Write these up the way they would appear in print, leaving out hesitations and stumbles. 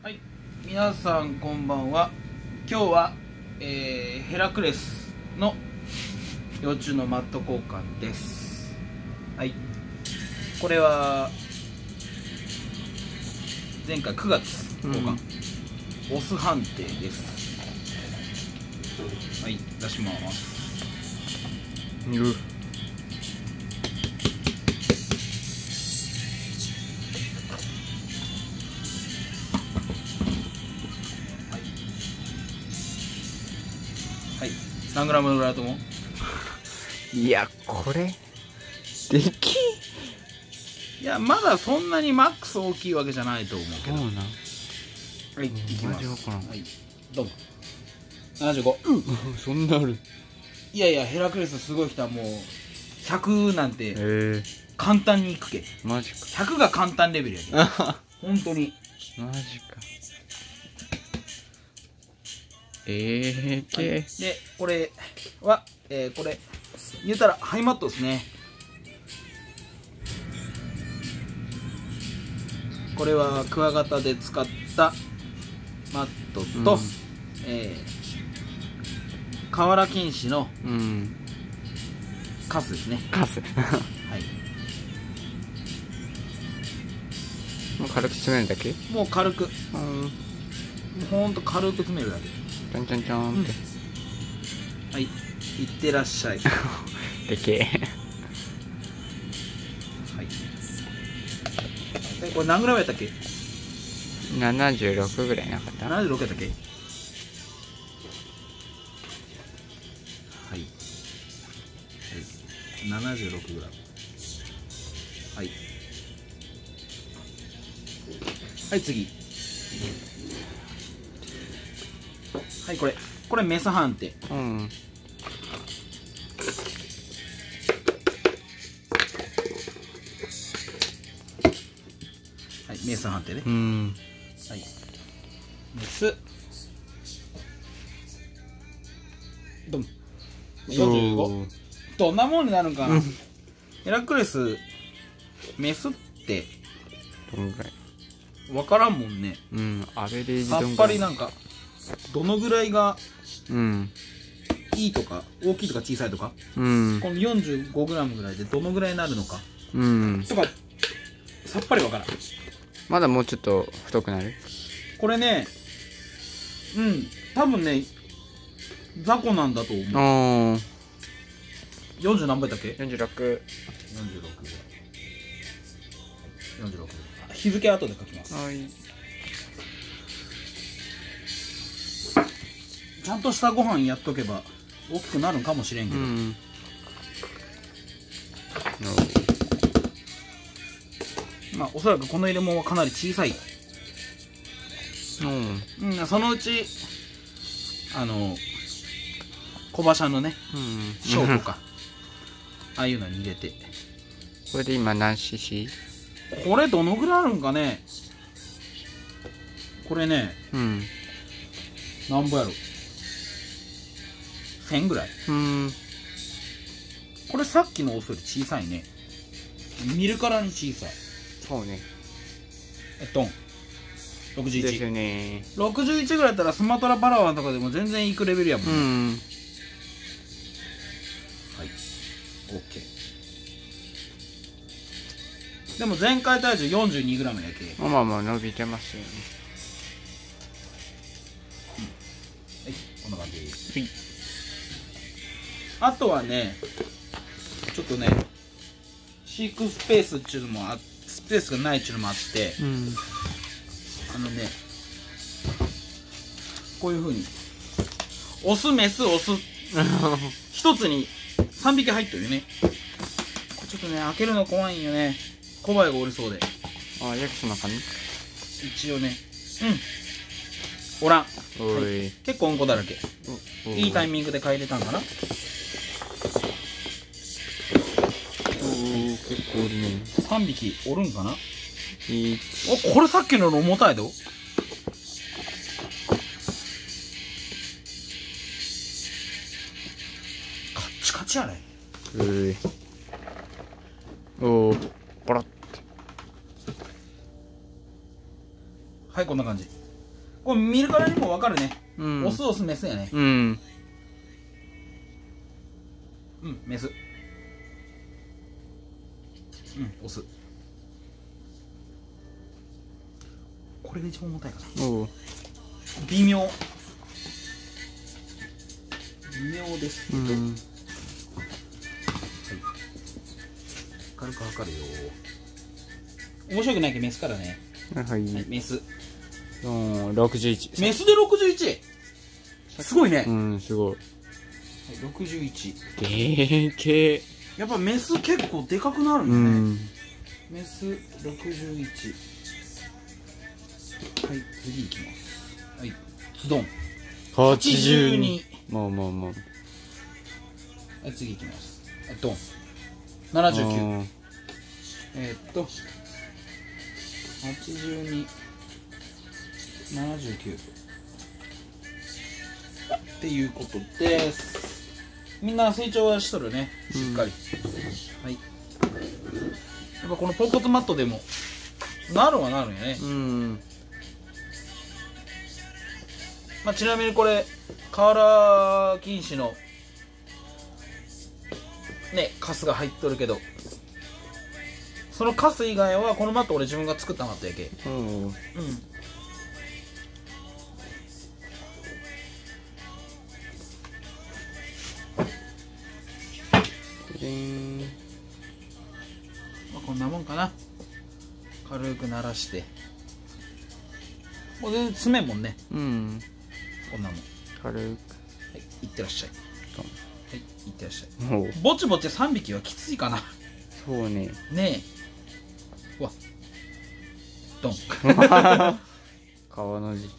はい、皆さんこんばんは。今日は、ヘラクレスの幼虫のマット交換です。はい、これは前回9月交換、オス判定です。はい、出します。はい、何グラムぐらいだと思う？ いや、これできいや、まだそんなにマックス大きいわけじゃないと思うけど。 そうな。 はい、いきます。 はい、 どうも。75。 そんなある。 いやいや、ヘラクレスすごい人はもう100なんて簡単にいくけ。 マジか。 100が簡単レベルやけ。本当に。 マジか。 はい、で、これは、これ言うたらハイマットですね。これはクワガタで使ったマットと、瓦金糸のカスですね。 カス。 はい。 もう軽く詰めるだけ？ もう軽く。ほんと軽く詰めるだけ。 ちょんちょんちょんって。 はい。いってらっしゃい。 でけえ。 はい。これ何グラムやったっけ ？76ぐらいなかった ？76やったっけ？はい。76グラム。はい。はい、次。はい、これメス判定。はい、メス判定ね。はい。メス。ドン。45。どんなもんになるんかな。ヘラクレス、メスって、 どんぐらい？ わからんもんね。 アベレージさっぱりなんか、どのぐらいがいいとか、大きいとか小さいとか、この 45g ぐらいでどのぐらいになるのか、とか、さっぱりわからん。 まだもうちょっと太くなる？ これね、多分ね、雑魚なんだと思う。40何倍だっけ？ 46。 46。日付後で書きます。 はい。 ちゃんとしたご飯やっとけば大きくなるんかもしれんけど。まあおそらくこの入れ物はかなり小さい。そのうち小馬車のね、ショーとかああいうのに入れて。 これで今何 cc？ これどのぐらいあるんかね。これね、なんぼやろ、1000ぐらい。これさっきのオスより小さいね。見るからに小さい。 そうね。 ドン61 ですよね。 61ぐらいだったらスマトラパラワンとかでも全然いくレベルやもんね。はい、 OK。 でも前回体重 42g やけ。 まあまあ伸びてますよね。 はい、こんな感じです。 はい。 あとはね、ちょっとね、飼育スペースっていうのもスペースがないっていうのもあって、こういうふうにオスメスオス一つに3匹入ってるよね。これちょっとね、開けるの怖いんよね。コバエがおりそうで。 ヤクスの中に一応ね、おらん。結構うんこだらけ。いいタイミングで帰れたんかな。 結構おるね。 3匹おるんかな。 これさっきのより重たいど。カッチカチやね。 おー、ポロッて。 はい、こんな感じ。 これ見るからにも分かるね。 うん。 オスオスメスやね。 うん。 うん、メス。うん、オス。これが一番重たいかな。 おう。 微妙。微妙ですけど。はい。軽く測るよ。面白くないけどメスからね。 はい。 はい、メス。 61。 メスで 61！ すごいね。 うん、すごい。 はい、61。 けー。 やっぱメス結構でかくなるんだね。 うん。 メス61。はい、次いきます。はい、ズドン。82。 まあまあまあ。 はい、次いきます。ドン。79。82。79。っていうことです。みんな成長はしとるね、しっかり。はい。やっぱこのポンコツマットでもなるはなるんやね。まあ、ちなみにこれ瓦禁止のねカスが入っとるけど、そのカス以外はこのマット俺自分が作ったマットやけ。まあこんなもんかな。軽く鳴らしてもう全然詰めんもんね。こんなもん軽く。はい、 いってらっしゃい。はい、いってらっしゃい。ぼちぼち3匹はきついかな。 そうね。 ねえ。わドン。 川の字。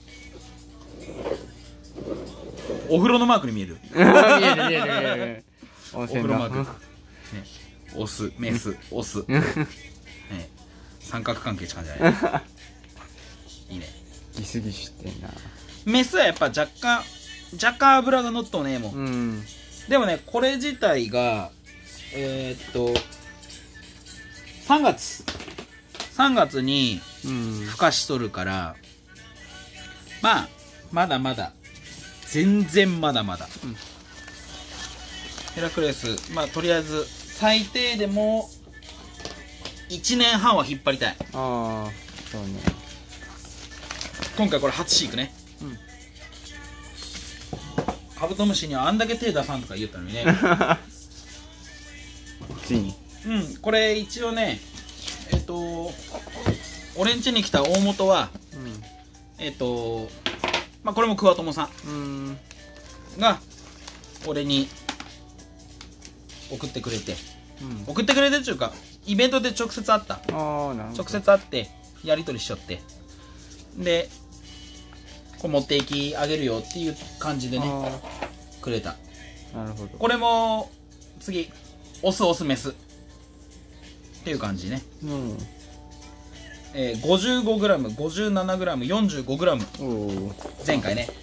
お風呂のマークに見える。 見える見える見える。 お風呂マーク。ね、オス、メス、オス。ね、三角関係しかじゃない。いいね。 ギスギスしてんな。 メスはやっぱ若干脂が乗っとねもう。でもね、これ自体が3月に孵化しとるから、まあまだまだ全然まだまだ、ヘラクレス、まあとりあえず最低でも1年半は引っ張りたい。 ああ、そうね。 今回これ初飼育ね。カブトムシにはあんだけ手出さんとか言ったのにね。 ついに。 これ一応ね、俺ん家に来た大元は、まあこれも桑友さんが俺に送ってくれて、送ってくれてっていうかイベントで直接会った。直接会ってやり取りしちゃって、でこれ持っていきあげるよっていう感じでねくれた。 なるほど。 これも次オスオスメスっていう感じね。55g、57g、45g。前回ね。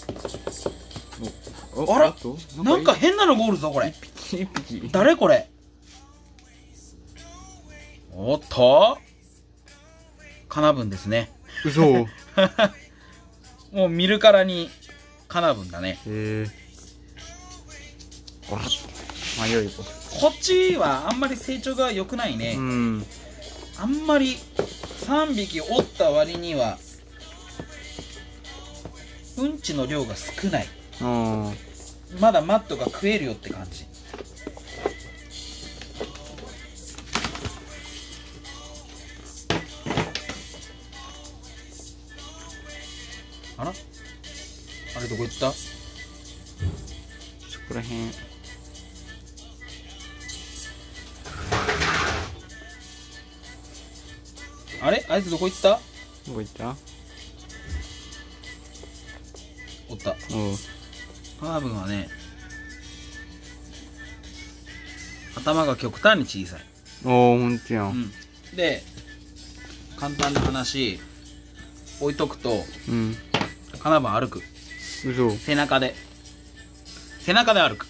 あら、なんか変なのがおるぞこれ。誰これ。おっとカナブンですね。 嘘。 もう見るからにカナブンだね。 迷い。 こっちはあんまり成長が良くないね。あんまり3匹おった割にはうんちの量が少ない。まだマットが食えるよって感じ。あら、あれどこ行った？ そこらへん。 あれ、あいつどこ行った？ どこ行った？ おった。カナブンはね、頭が極端に小さい。 ほんとやん。 で、簡単な話置いとくと、カナブン歩く。背中で歩く。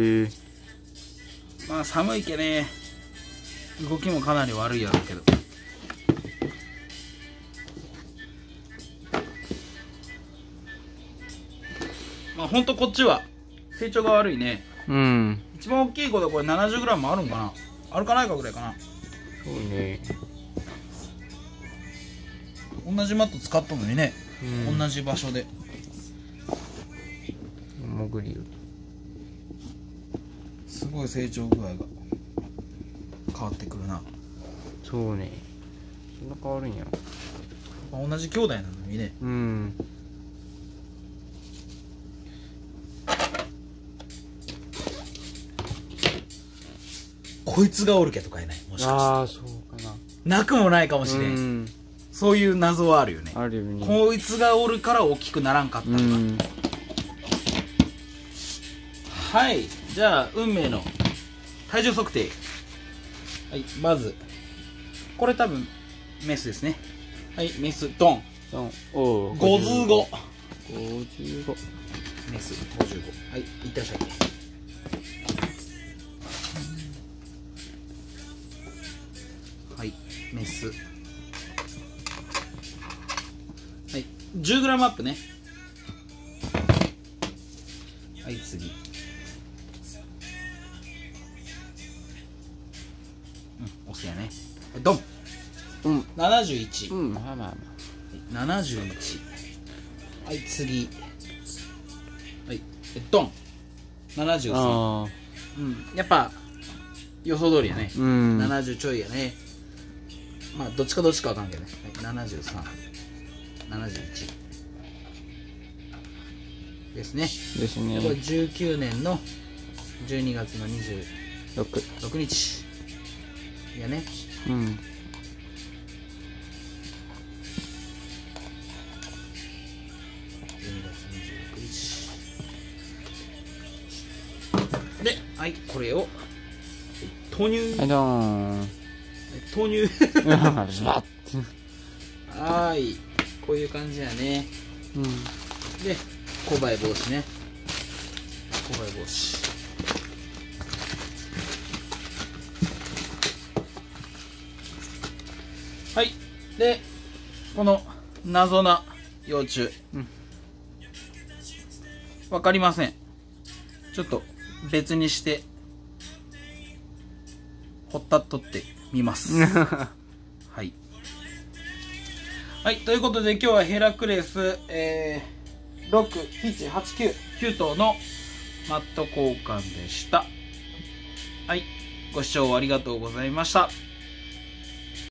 まあ寒いけね、動きもかなり悪いやろうけど。 まあほんとこっちは成長が悪いね。 うん。 一番大きい子でこれ 70g あるんかな、あるかないかぐらいかな。 そうね。 同じマット使ったのにね、 うん、 同じ場所で潜りよ。 すごい成長具合が変わってくるな。 そうね。そんな変わるんや。 同じ兄弟なのにね。 うん。 こいつがおるけとかいない、もしかして。 ああ、そうかな。 なくもないかもしれん。うん、そういう謎はあるよね。 あるよね。 こいつがおるから大きくならんかったのか。うん、はい、じゃあ運命の体重測定。はい、まずこれ多分メスですね。はい、メスドン。 おお。 55。 55。 メス55。はい、いってらっしゃい。はい、メス。はい、10g アップね。はい、次。押すやね。ドン。71。 まあまあまあ。71。はい、次。はい、ドン。73。やっぱ予想通りやね。70ちょいやね。まあどっちかわかんけどね。はい、73、71ですね。 ですね。 これ19年の12月の26日やね。12月26日で、はい、これを投入。 はい、どーん。 投入。はい、こういう感じやね。で、コバエ防止ね。コバエ防止。はい。で、この謎な幼虫。わかりません。ちょっと別にしてほったっとってみますはい、はい、ということで今日はヘラクレス、6、7、8、9、9頭のマット交換でした。はい、ご視聴ありがとうございました。